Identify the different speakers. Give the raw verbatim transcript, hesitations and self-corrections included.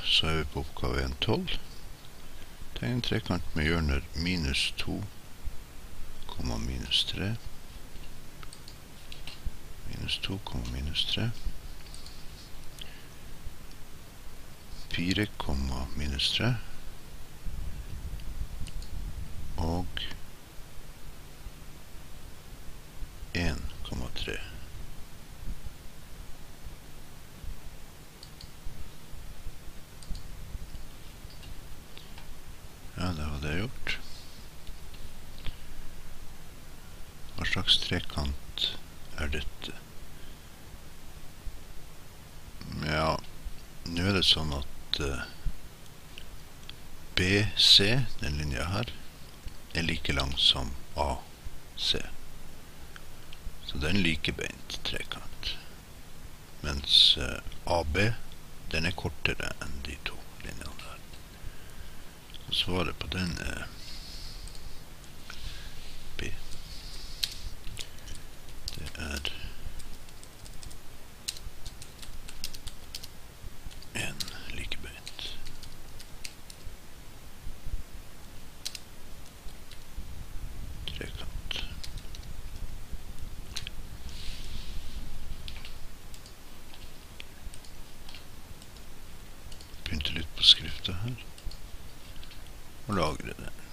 Speaker 1: så er vi på oppgave en tolv. Tegn en trekant med hjørner minus to, minus tre, minus to, minus tre, fire, minus tre, og en, tre. Ja, det var det gjort. Hva slags trekant er dette? Ja, nå er det sånn at uh, B C, den linja her, er like lang som A C. Så det er en likebeint trekant. Mens uh, A B, den er kortere enn de to linjene der. Og svaret på den er B. Det er en likebeint trekant. Pynte litt på skriftet her og lagre det.